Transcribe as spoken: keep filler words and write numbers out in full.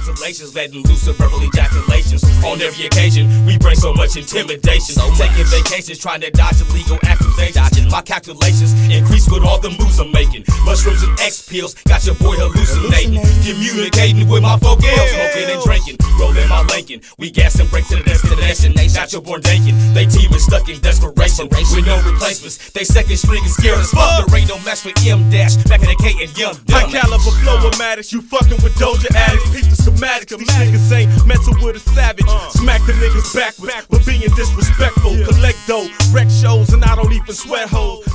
congratulations, letting loose of verbal ejaculations. On every occasion, we bring so much intimidation. So taking vacations, trying to dodge illegal accusations. My calculations increase with all the moves I'm making. Mushrooms and X pills, got your boy hallucinating. Communicating with my folk ills, smoking and drinking. Rolling my Lincoln, we gas and break to the destination. Natural born daking, they team is stuck in desperation. With no replacements, they second string is scared as fuck. There ain't no match for M Dash, back in the K and Young Dumb. High caliber flow-o-matics, you fucking with Doja addicts. Peep the schematics, these niggas ain't messing with a savage. Smack the niggas backwards, but being disrespectful. Collect dough, wreck shows, and I don't even sweat hoes.